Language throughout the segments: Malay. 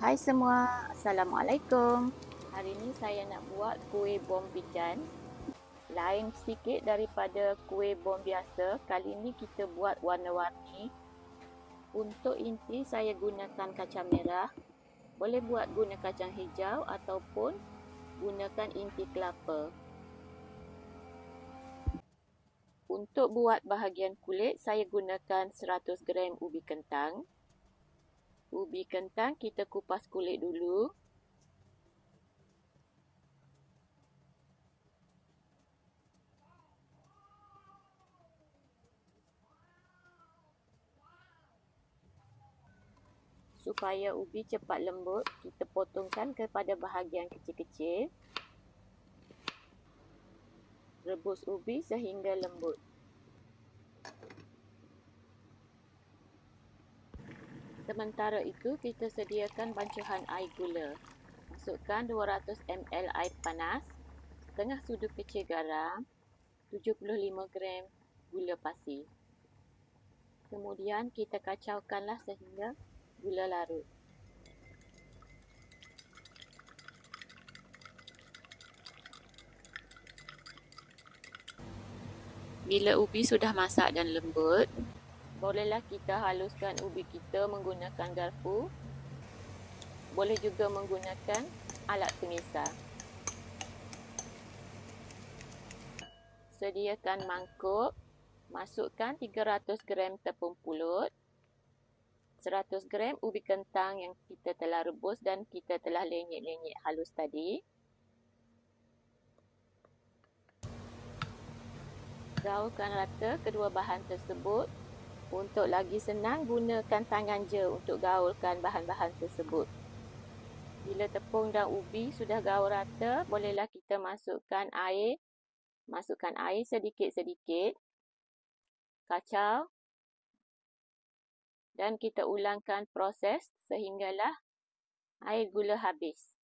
Hai semua, Assalamualaikum. Hari ini saya nak buat kuih bom pijan. Lain sikit daripada kuih bom biasa. Kali ini kita buat warna-warni. Untuk inti saya gunakan kacang merah. Boleh buat guna kacang hijau ataupun gunakan inti kelapa. Untuk buat bahagian kulit, saya gunakan 100 gram ubi kentang. Ubi kentang kita kupas kulit dulu. Supaya ubi cepat lembut, kita potongkan kepada bahagian kecil-kecil. Rebus ubi sehingga lembut. Sementara itu, kita sediakan bancuhan air gula. Masukkan 200 ml air panas, setengah sudu kecil garam, 75 gram gula pasir. Kemudian kita kacaukanlah sehingga gula larut. Bila ubi sudah masak dan lembut, bolehlah kita haluskan ubi kita menggunakan garpu. Boleh juga menggunakan alat pengisar. Sediakan mangkuk. Masukkan 300 gram tepung pulut, 100 gram ubi kentang yang kita telah rebus dan kita telah lenyek-lenyek halus tadi. Gaulkan rata kedua bahan tersebut. Untuk lagi senang, gunakan tangan je untuk gaulkan bahan-bahan tersebut. Bila tepung dan ubi sudah gaul rata, bolehlah kita masukkan air. Masukkan air sedikit-sedikit. Kacau. Dan kita ulangkan proses sehinggalah air gula habis.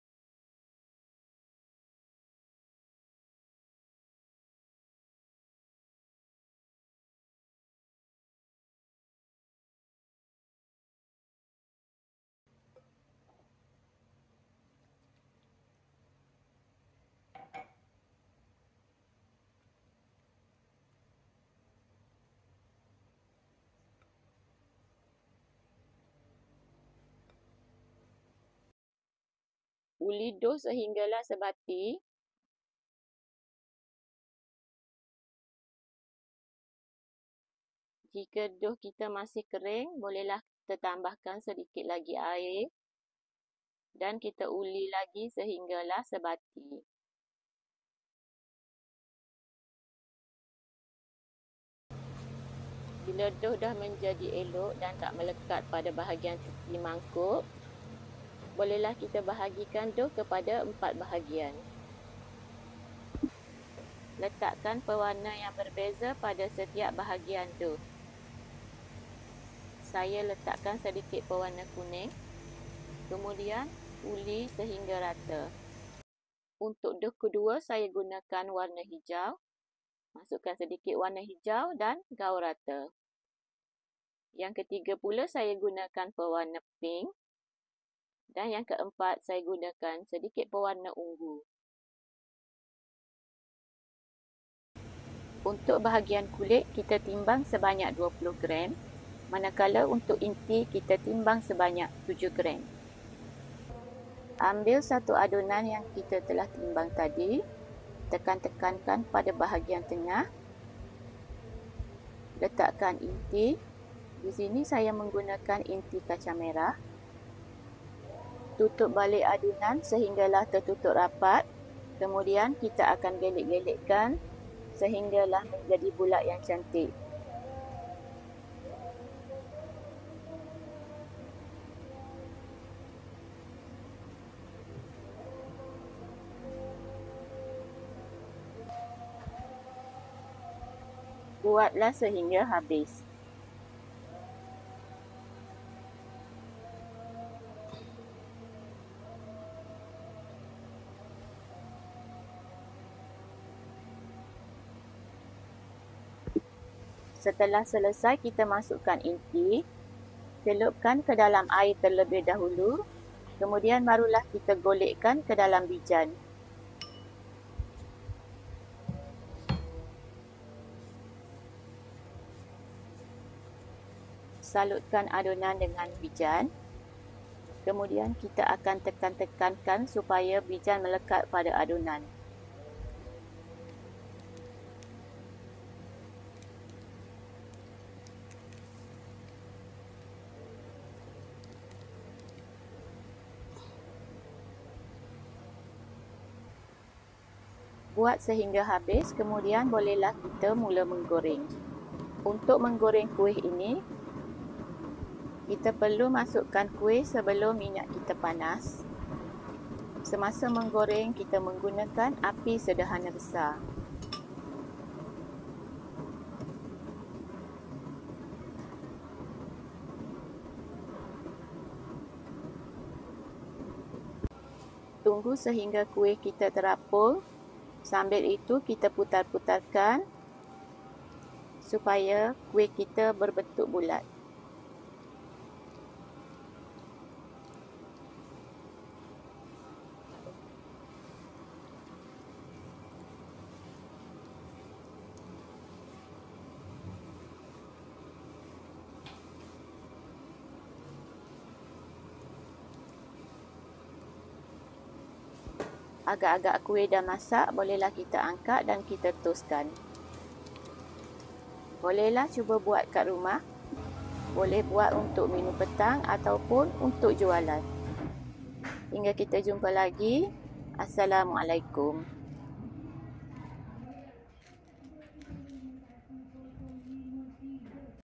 Uli dough sehinggalah sebati. Jika dough kita masih kering, bolehlah kita tambahkan sedikit lagi air. Dan kita uli lagi sehinggalah sebati. Bila dough dah menjadi elok dan tak melekat pada bahagian tepi mangkuk, bolehlah kita bahagikan dough kepada 4 bahagian. Letakkan pewarna yang berbeza pada setiap bahagian dough. Saya letakkan sedikit pewarna kuning. Kemudian uli sehingga rata. Untuk dough kedua, saya gunakan warna hijau. Masukkan sedikit warna hijau dan gaul rata. Yang ketiga pula, saya gunakan pewarna pink. Dan yang keempat, saya gunakan sedikit pewarna ungu. Untuk bahagian kulit, kita timbang sebanyak 20 gram. Manakala untuk inti, kita timbang sebanyak 7 gram. Ambil satu adunan yang kita telah timbang tadi. Tekan-tekankan pada bahagian tengah. Letakkan inti. Di sini saya menggunakan inti kacang merah. Tutup balik adunan sehinggalah tertutup rapat. Kemudian kita akan gelik-gelikkan sehinggalah menjadi bulat yang cantik. Buatlah sehingga habis. Setelah selesai, kita masukkan inti. Celupkan ke dalam air terlebih dahulu Kemudian barulah kita golekkan ke dalam bijan. Salutkan adunan dengan bijan. Kemudian kita akan tekan-tekankan supaya bijan melekat pada adunan. Buat sehingga habis, kemudian bolehlah kita mula menggoreng. Untuk menggoreng kuih ini, kita perlu masukkan kuih sebelum minyak kita panas. Semasa menggoreng, kita menggunakan api sederhana besar. Tunggu sehingga kuih kita terapung. Sambil itu kita putar-putarkan supaya kuih kita berbentuk bulat. Agak-agak kuih dah masak, bolehlah kita angkat dan kita toskan. Bolehlah cuba buat kat rumah. Boleh buat untuk minum petang ataupun untuk jualan. Hingga kita jumpa lagi. Assalamualaikum.